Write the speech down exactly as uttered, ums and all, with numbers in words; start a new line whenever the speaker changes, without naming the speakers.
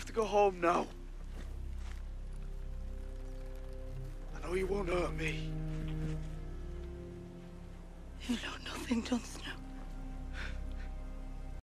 have to go home now. I know you won't hurt me.
You know nothing, Jon Snow.